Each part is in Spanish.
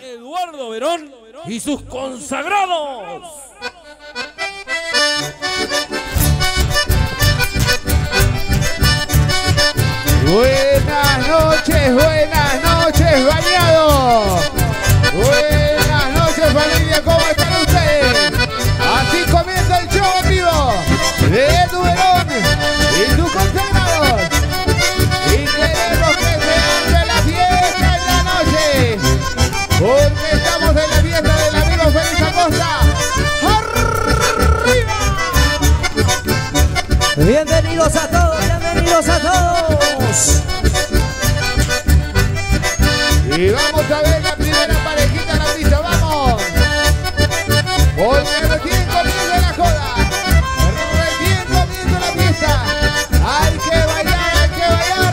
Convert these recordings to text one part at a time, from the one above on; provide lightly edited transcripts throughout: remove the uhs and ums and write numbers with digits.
Eduardo Verón y sus consagrados. Buenas noches, bañados. Buenas noches, familia, ¿cómo están ustedes? Así comienza el show en vivo de Edu Verón y sus consagrados. Y queremos que se arme la fiesta en la noche, porque estamos en la fiesta del amigo Félix Acosta. ¡Arriba! Bienvenidos a todos, bienvenidos a todos. Y vamos a ver la primera parejita en la pista, vamos. Porque recién comienza la joda, recién comienza la fiesta. Hay que bailar, hay que bailar.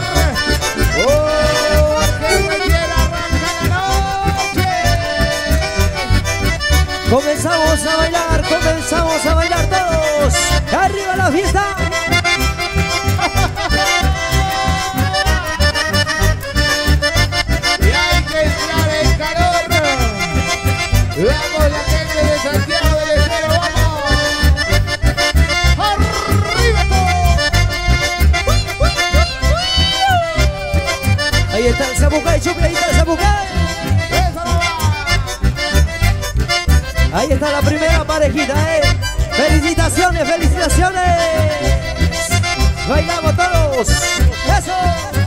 Porque recién arranca la noche. Comenzamos a bailar todos. ¡Arriba la fiesta! Vamos la gente de Santiago del Estero, vamos. ¡Arriba todo! Ahí está el Zapucay, Chuple, ahí está el Zapucay. Ahí está la primera parejita, ¡Felicitaciones, felicitaciones! ¡Bailamos todos! ¡Eso!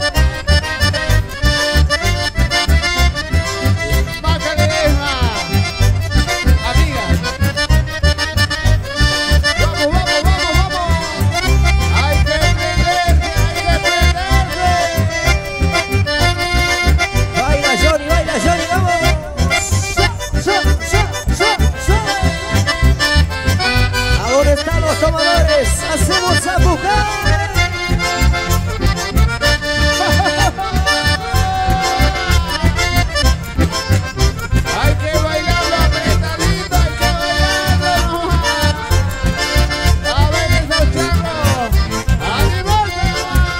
¡Hacemos a buscar! Hay que bailarlo apretadito, hay que bailarlo. A ver esos charros, ¡animarse!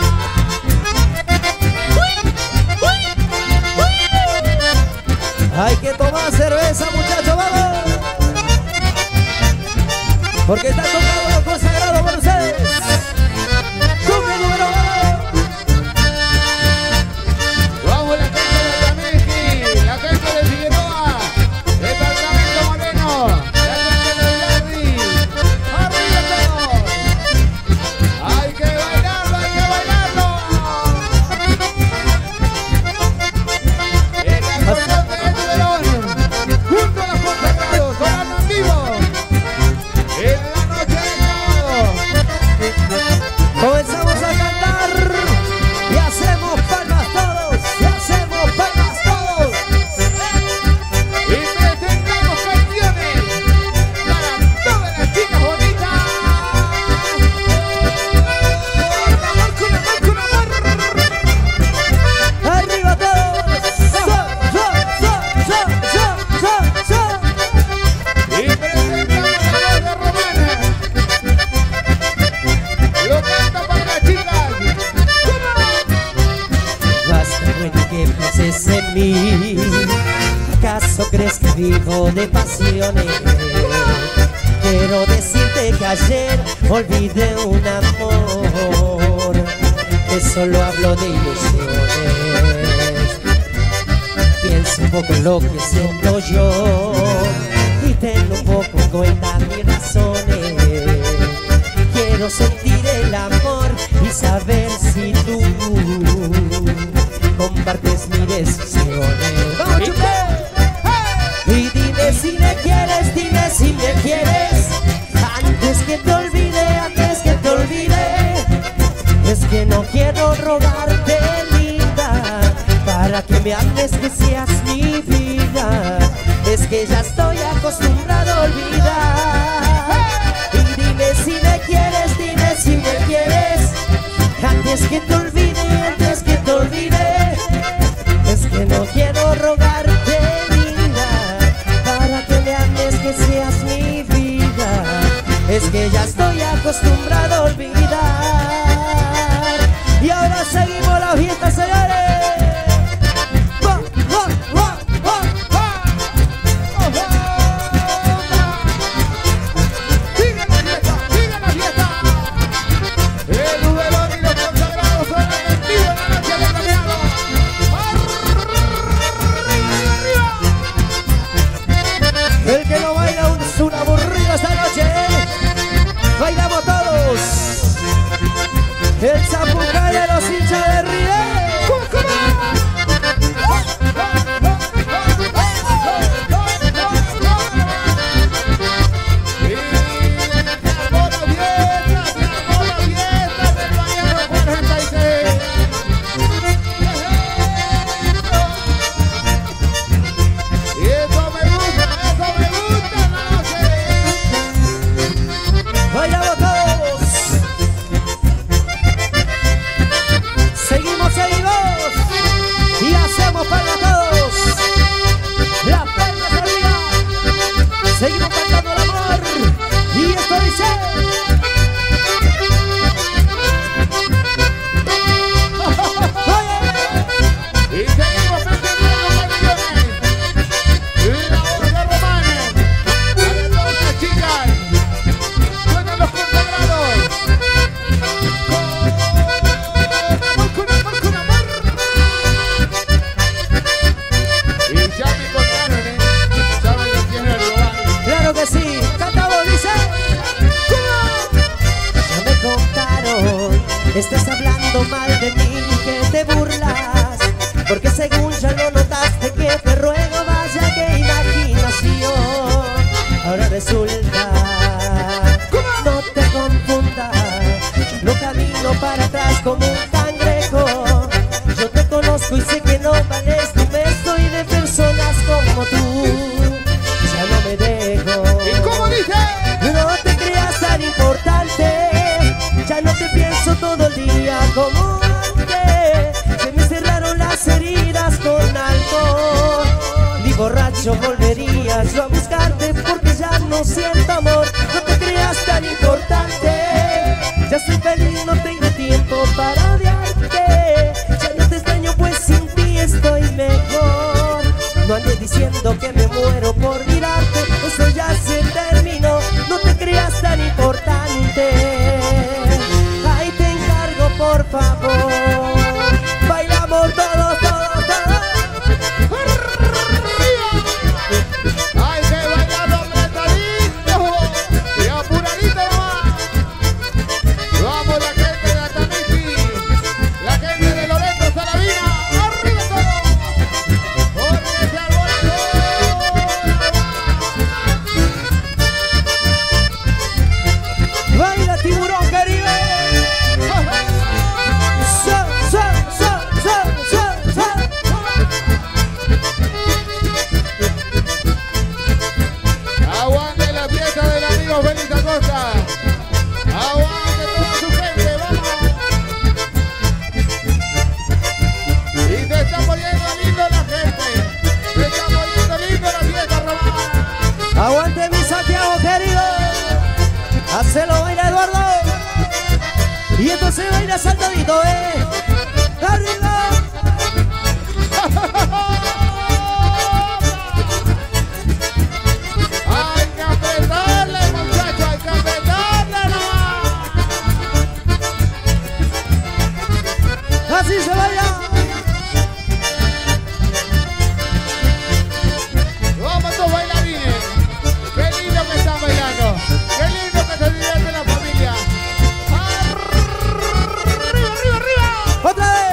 Hay que tomar cerveza, muchachos, vamos. Porque está tocando los consagrados por ustedes. ¡Cumple número 1! Vamos la gente de Tameji, la gente de Figueroa, Departamento Moreno, la gente de Larry. ¡Arriba todos! ¡Hay que bailarlo, hay que bailarlo! El acordeón de Edu Verón, junto a los consagrados, sonando en vivo. En la noche de sábado. Comenzamos a cantar y hacemos palmas todos, y hacemos palmas todos. Y presentamos canciones para todas las chicas bonitas. Con amor. ¡Arriba todos! Y presentamos a los de Romana. Lo canta para las chicas. Basta bueno que pienses en mí. ¿Acaso crees que vivo de pasiones? Quiero decirte que ayer olvidé un amor, que solo hablo de ilusiones. Piensa un poco en lo que siento yo y ten un poco en cuenta mis razones. Quiero sentir el amor y saber si tú compartes mis decisiones. ¡Vamos, Chupe! Y dime si me quieres, dime si me quieres. Antes que te olvide, antes que te olvide. Es que no quiero robarte, linda, para que me ames, que seas mi vida. Es que ya estoy acostumbrado a olvidar. Y dime si me quieres, dime si me quieres. Antes que te olvide, antes que te olvide. Es que no quiero rogarte, linda, para que me ames, que seas mi vida. Es que ya estoy acostumbrado a olvidar. Y ahora seguimos la fiesta, señores. ¡Va, va, va, va, va! hablando mal de mí, que te burlas, porque según ya lo notaste que te ruego, vaya que imaginación. Ahora resulta, no te confundas, no camino para atrás como un cangrejo. Yo te conozco y sé que no vales un beso, y de personas como tú ya no me dejo. ¿Y cómo dice? No te creas tan importante, ya no te pienso todo el día como antes. Se me cerraron las heridas con alcohol, ni borracho volvería yo a buscarte, porque ya no siento amor. No te creas tan importante, ya estoy feliz, no tengo tiempo para odiarte. Ya no te extraño, pues sin ti estoy mejor. No andes diciendo que me muero por mirarte, eso ya se terminó. No te creas tan importante, ahí te encargo por favor. Bailamos todos, todos, todos. Hay que bailarlo apretadito y apuradito nomás. Vamos la gente de Atamifi, la gente de Loreto, Salavina, arriba todo, porque se armó la bola. Baila tiburón Caribe. So, so, so, so, so, so. Aguante la fiesta del amigo Félix Acosta. Aguante toda su gente, vamos. Y te está poniendo lindo la gente. Te está poniendo lindo la fiesta romana. Aguante mi Santiago querido. Hacelo baila Eduardo. Y esto se baila saltadito, arriba. Hay que apretarle, muchachos, hay que apretarle nomás. Así se baila. Vamos todos bailarines. Qué lindo que están bailando. Qué lindo que se divierte la familia. Arriba, arriba, arriba. Otra vez.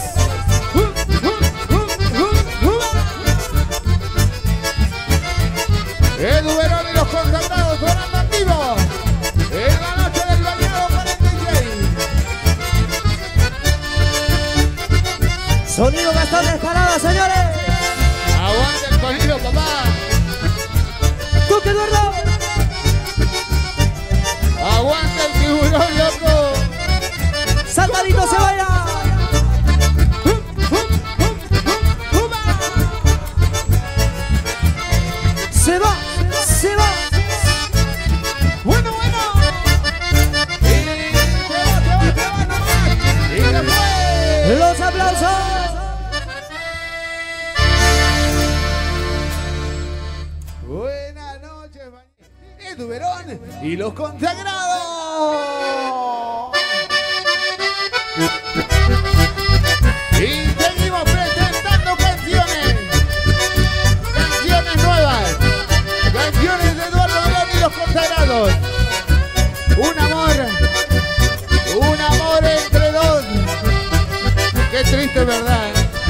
Edu Verón y los consagrados sonando en vivo en la noche del bañado con el DJ. Sonido Gastón Escalada, señores. Aguante el sonido, papá. Duque Eduardo. Aguante el tiburón, loco. Saltadito se baila. Se va, se va. Bueno, bueno. Y se va nomás. Y se fue. Los aplausos. Buenas noches, Edu Verón y los consagrados. Y seguimos presentando canciones. Canciones nuevas. Canciones de Eduardo Verón y los consagrados. Un amor entre dos. Qué triste, ¿verdad?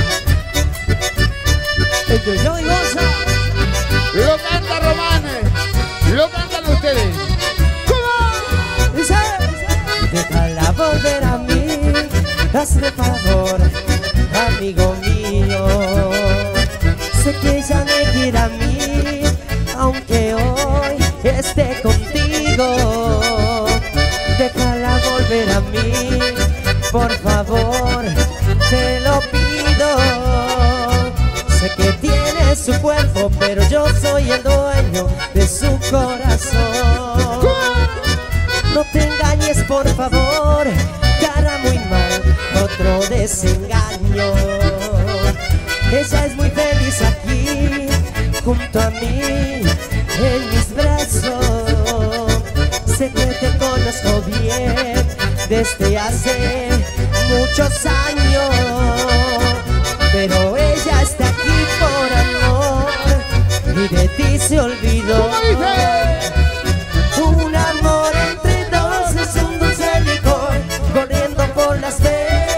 Entre yo y Gonza. Lo canta Román, lo cantan ustedes. ¿Cómo? Dice, déjala volver a mí, hazme favor, amigo mío. Sé que ella me quiere a mí, aunque hoy esté contigo. Déjala volver a mí, por favor, te lo pido. Sé que tiene su cuerpo, pero yo soy el dueño de su corazón. No te engañes, por favor, que hará muy mal otro desengaño. Ella es muy feliz aquí, junto a mí, en mis brazos. Sé que te conozco bien desde hace muchos años, pero ella está aquí por amor y de ti se olvidó. Un amor entre dos es un dulce licor corriendo por las venas.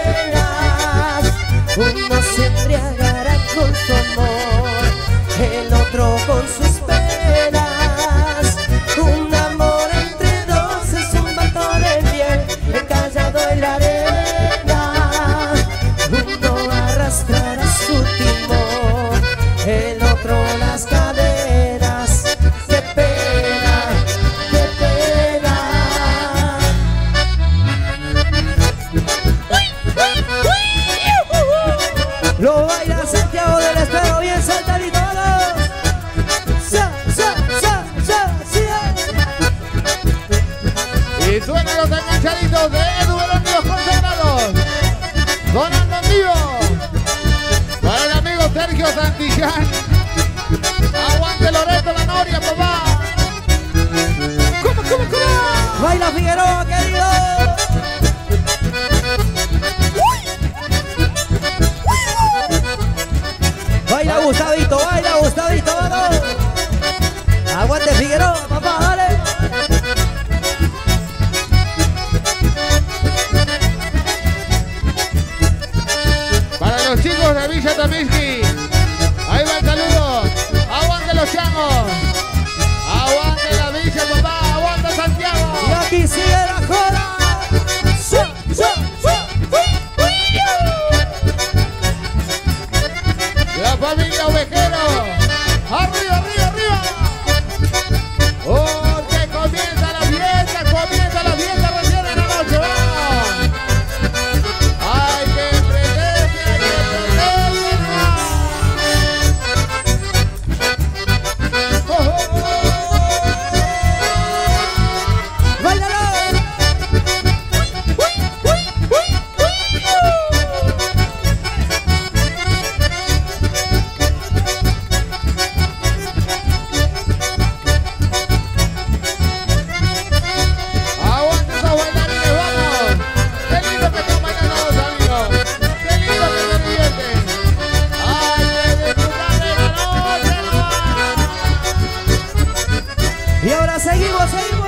seguimos, seguimos,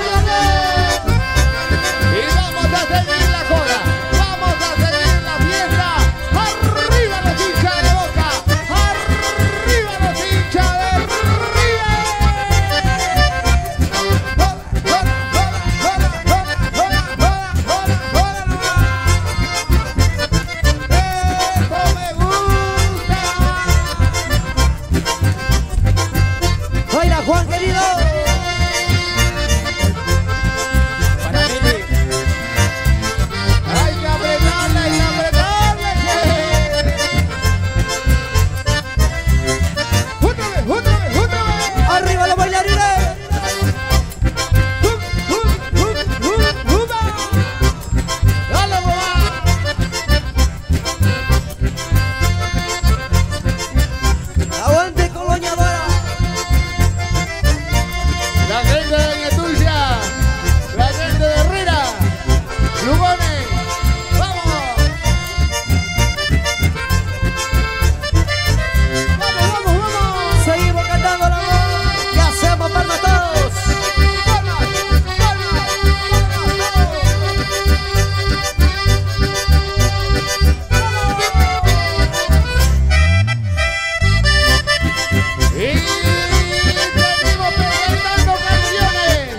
Y vamos a seguir la joda, vamos a seguir la fiesta. Arriba los hinchas de Boca, arriba los hinchas de River. Esto me gusta. Baila Juan querido. Para Mili. Hay que apretarle, hay que apretarle. Otra vez, otra vez, otra vez. Arriba los bailarines. Dale, mamá. Aguante Colonia Dora. La gente de Ñatuya, la gente de Herrera, Lugones, vamos. Vamos, vamos, vamos. Seguimos cantando la voz. Y hacemos palmas todos. Palmas, palmas, y seguimos presentando canciones.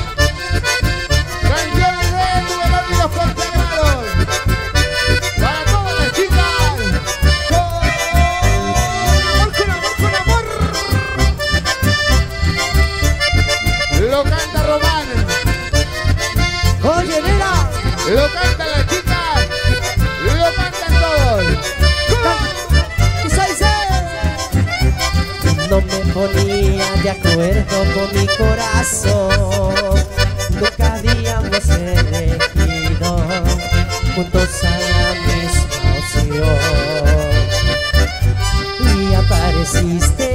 Canciones de Duelón y los Consagrados. Para todas las chicas. Con amor, con amor, con amor. Lo canta Román. Oye, mira. Lo cantan las chicas. Lo cantan todos. Y se dice. No me ponía de acuerdo con mi corazón. Nunca habíamos elegido juntos a la misma opción. Y apareciste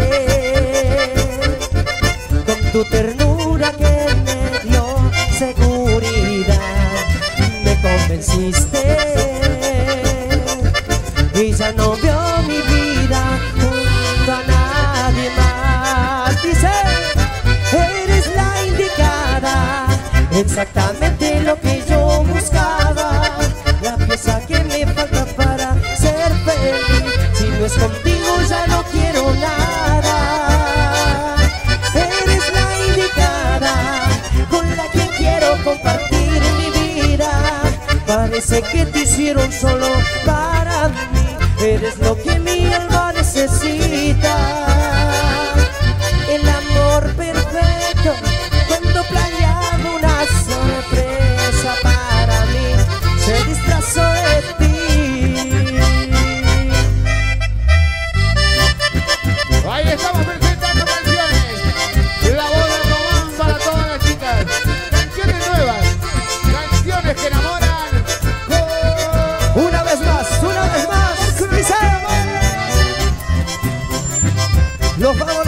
con tu ternura que me dio seguridad. Me convenciste y ya no veo mi vida junto a nadie más. Dice, eres la indicada, exactamente lo que yo buscaba, la pieza que me falta para ser feliz. Si no es contigo ya no quiero nada. Eres la indicada, con la que quiero compartir mi vida. Parece que te hicieron solo para mí. Eres lo que mi alma necesita. El amor perfecto, cuando planeaba una sorpresa para mí, se disfrazó de ti. Ahí estamos presentando canciones. La voz de Román para todas las chicas. Canciones nuevas. Canciones que enamoran. Una vez más, una vez más. Dice, los vamos